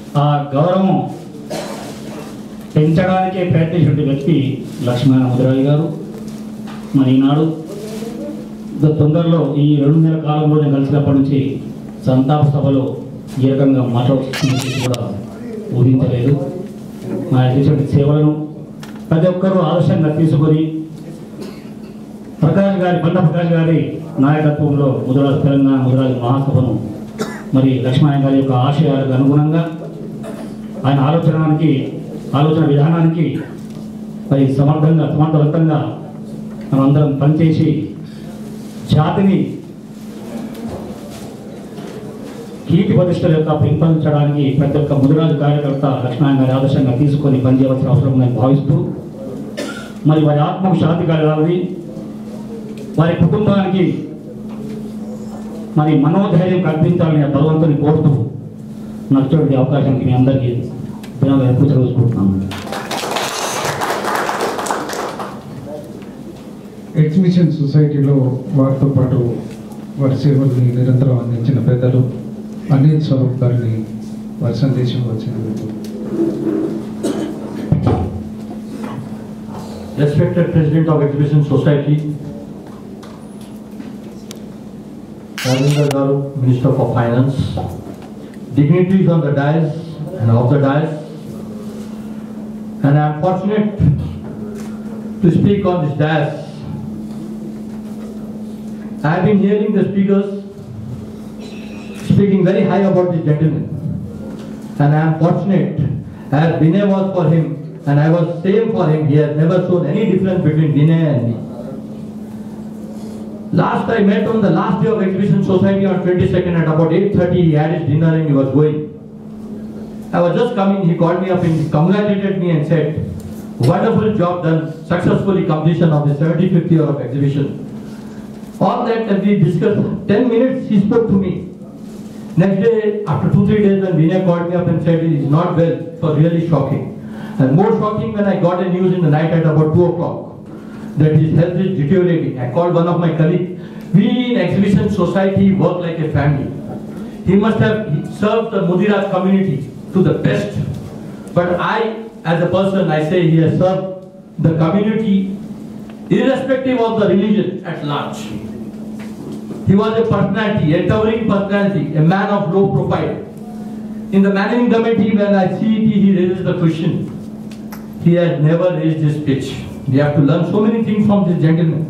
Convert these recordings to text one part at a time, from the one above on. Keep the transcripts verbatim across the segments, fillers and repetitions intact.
ఆ గౌరవం పెంచడానికే ప్రయత్నించిన వ్యక్తి లక్ష్మణ ముదిరాజు గారు. మరి ఈనాడు తొందరలో ఈ రెండు నెలల కాలంలో నేను కలిసినప్పటి నుంచి సంతాప సభలో ఈ రకంగా మాట్లాడుతున్న కూడా ఊహించలేదు. మా చేసిన సేవలను ప్రతి ఒక్కరూ ఆదర్శంగా తీసుకొని ప్రకాష్ గారి బండ ప్రకాష్ గారి నాయకత్వంలో ముదిరాజు తెలంగాణ ముదిరాజు మహాసభను మరి లక్ష్మణ గారి యొక్క ఆశయాలకు అనుగుణంగా ఆయన ఆలోచనానికి ఆలోచన విధానానికి మరి సమర్థంగా సమర్థవంతంగా మనమందరం పనిచేసి జాతిని కీర్తి ప్రతిష్టల యొక్క పెంపొందించడానికి ప్రతి ఒక్క ముదిరాజు కార్యకర్త లక్ష్మణ గారి ఆదర్శంగా తీసుకొని పనిచేయవలసిన అవసరం ఉందని భావిస్తూ మరి వారి ఆత్మకు శాంతి కలగాలని, వారి కుటుంబానికి మరి మనోధైర్యం కల్పించాలని భగవంతుని కోరుతూ నచ్చే అవకాశానికి మీ అందరికీ ధన్యవాదాలు తెలుసుకుంటున్నాను. ఎగ్జిబిషన్ సొసైటీలో వారితో పాటు వారి సేవల్ని నిరంతరం అందించిన పెద్దలు అనిల్ స్వరూప్ గారిని వారి సందేశం వచ్చినందుకు. Respected President of Exhibition Society, Ravindra Garu, Minister for Finance, dignitaries on the dais and off the dais, and I am fortunate to speak on this dais. I have been hearing the speakers speaking very high about this gentleman, and I am fortunate as Vinay was for him and I was same for him. He has never shown any difference between Vinay and me. Last I met on the last day of Exhibition Society on twenty-second at about eight thirty. He had his dinner and he was going. I was just coming. He called me up and he congratulated me and said, "Wonderful job done, successfully completion of the seventy-fifth year of exhibition." All that and we discussed. Ten minutes he spoke to me. Next day, after two three days, when Vinay called me up and said he is not well, it was really shocking. And more shocking when I got a news in the night at about two o'clock that his health is deteriorating. I called one of my colleagues. We in Exhibition Society work like a family. He must have served the Mudiraj community to the best. But I, as a person, I say he has served the community irrespective of the religion at large. He was a personality, a towering personality, a man of low profile. In the managing committee, when I see it, he raises the question. He has never raised his pitch. We have to learn so many things from this gentleman.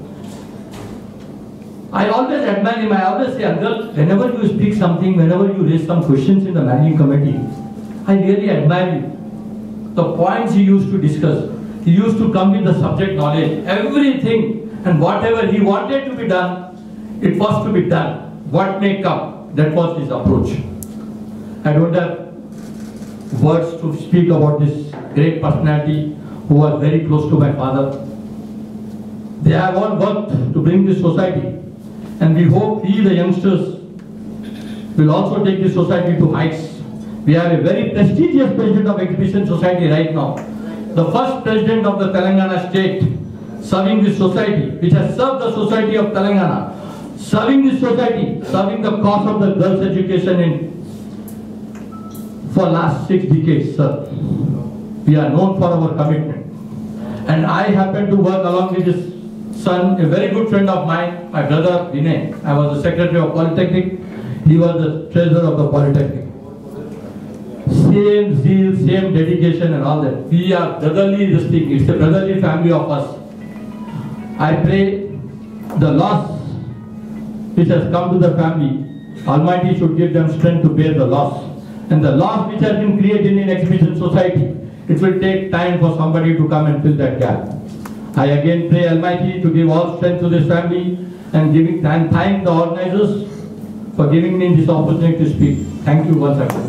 I always admire him. I always say, Uncle, whenever you speak something, whenever you raise some questions in the managing committee, I really admire you. The points he used to discuss, he used to come with the subject knowledge, everything, and whatever he wanted to be done, it was to be done. What may come, that was his approach. I don't have words to speak about this great personality who was very close to my father. They have all worked to bring this society, and we hope we, the youngsters, will also take this society to heights. We have a very prestigious president of Exhibition Society right now. The first president of the Telangana state serving this society, which has served the society of Telangana, serving this society, serving the cause of the girls' education in for last six decades, sir. We are known for our commitment. And I happen to work along with his son, a very good friend of mine, my brother Vinay. I was the secretary of Polytechnic. He was the treasurer of the Polytechnic. Same zeal, same dedication and all that. We are brotherly this thing. It's a brotherly family of us. I pray the loss which has come to the family, Almighty should give them strength to bear the loss. And the loss which has been created in Exhibition Society, it will take time for somebody to come and fill that gap. I again pray Almighty to give all strength to this family and giving and thank the organizers for giving me this opportunity to speak. Thank you once again.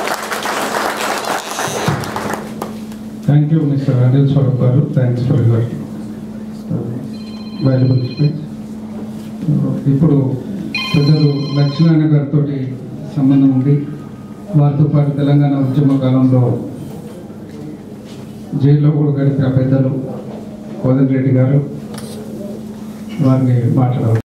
Thank you, Mister Anil Swarup Garu. Thanks for your valuable speech. ఇప్పుడు పెద్దలు లక్ష్మణ గారితో సంబంధం ఉంది. వారితో పాటు తెలంగాణ ఉద్యమ కాలంలో జైల్లో కూడా గడిపిన పెద్దలు కోదండ రెడ్డి గారు వారిని మాట్లాడారు.